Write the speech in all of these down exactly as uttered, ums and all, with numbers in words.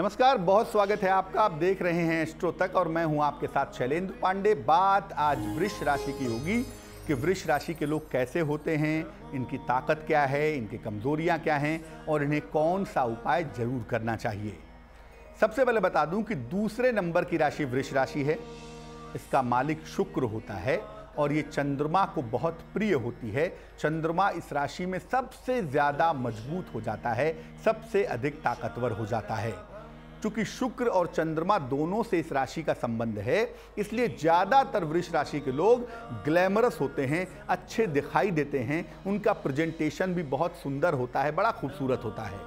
नमस्कार, बहुत स्वागत है आपका। आप देख रहे हैं एस्ट्रो तक और मैं हूं आपके साथ शैलेंद्र पांडे। बात आज वृष राशि की होगी कि वृष राशि के लोग कैसे होते हैं, इनकी ताकत क्या है, इनकी कमजोरियां क्या हैं और इन्हें कौन सा उपाय जरूर करना चाहिए। सबसे पहले बता दूं कि दूसरे नंबर की राशि वृष राशि है। इसका मालिक शुक्र होता है और ये चंद्रमा को बहुत प्रिय होती है। चंद्रमा इस राशि में सबसे ज्यादा मजबूत हो जाता है, सबसे अधिक ताकतवर हो जाता है। चूंकि शुक्र और चंद्रमा दोनों से इस राशि का संबंध है, इसलिए ज्यादातर वृष राशि के लोग ग्लैमरस होते हैं, अच्छे दिखाई देते हैं, उनका प्रेजेंटेशन भी बहुत सुंदर होता है, बड़ा खूबसूरत होता है।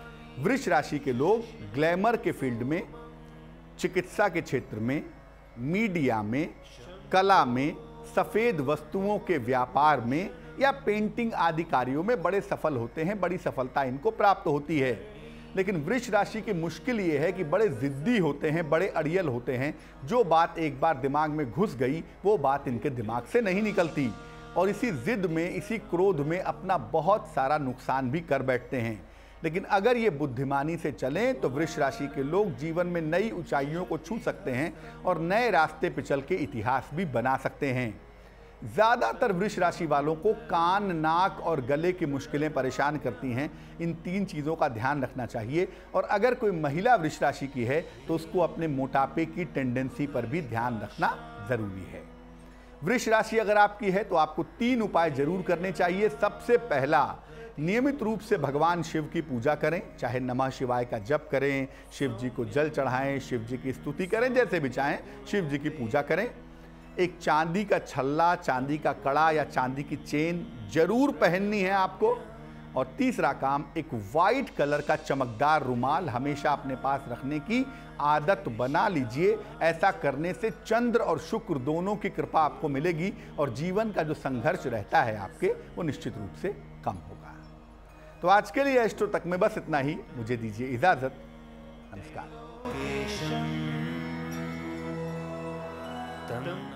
वृष राशि के लोग ग्लैमर के फील्ड में, चिकित्सा के क्षेत्र में, मीडिया में, कला में, सफेद वस्तुओं के व्यापार में या पेंटिंग आदि कार्यों में बड़े सफल होते हैं, बड़ी सफलता इनको प्राप्त होती है। लेकिन वृष राशि की मुश्किल ये है कि बड़े जिद्दी होते हैं, बड़े अड़ियल होते हैं। जो बात एक बार दिमाग में घुस गई वो बात इनके दिमाग से नहीं निकलती और इसी जिद में, इसी क्रोध में अपना बहुत सारा नुकसान भी कर बैठते हैं। लेकिन अगर ये बुद्धिमानी से चलें तो वृष राशि के लोग जीवन में नई ऊंचाइयों को छू सकते हैं और नए रास्ते पे चल के इतिहास भी बना सकते हैं। ज़्यादातर वृष राशि वालों को कान, नाक और गले की मुश्किलें परेशान करती हैं। इन तीन चीज़ों का ध्यान रखना चाहिए और अगर कोई महिला वृष राशि की है तो उसको अपने मोटापे की टेंडेंसी पर भी ध्यान रखना ज़रूरी है। वृष राशि अगर आपकी है तो आपको तीन उपाय जरूर करने चाहिए। सबसे पहला, नियमित रूप से भगवान शिव की पूजा करें, चाहे नमः शिवाय का जप करें, शिव जी को जल चढ़ाएं, शिव जी की स्तुति करें, जैसे भी चाहें शिव जी की पूजा करें। एक चांदी का छल्ला, चांदी का कड़ा या चांदी की चेन जरूर पहननी है आपको। और तीसरा काम, एक वाइट कलर का चमकदार रुमाल हमेशा अपने पास रखने की आदत बना लीजिए। ऐसा करने से चंद्र और शुक्र दोनों की कृपा आपको मिलेगी और जीवन का जो संघर्ष रहता है आपके, वो निश्चित रूप से कम होगा। तो आज के लिए एस्ट्रो तक में बस इतना ही। मुझे दीजिए इजाजत। नमस्कार।